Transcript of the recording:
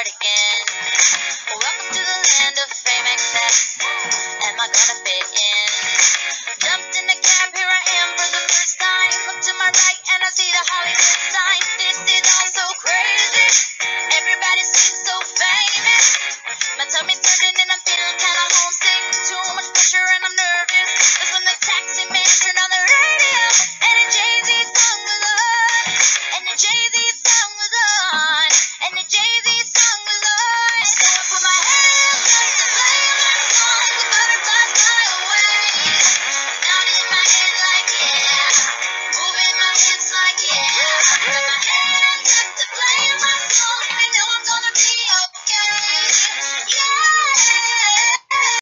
start again. Welcome to the land of fame excess. Am I gonna fit in? Jumped in the cab, here I am for the first time. Look to my right and I see the Hollywood sign.